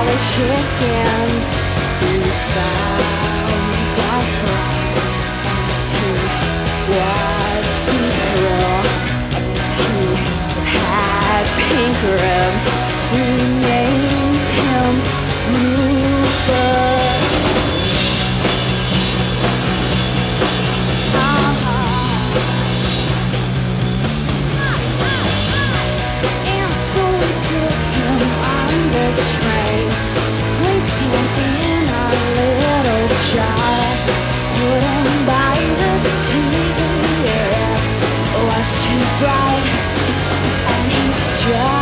all the chickens. We found our friend. He was see-through. He had pink ribs. We named him Rupert. And so we took him on the train, placed him in a little jar, put him by the TV. It was too bright, and he's just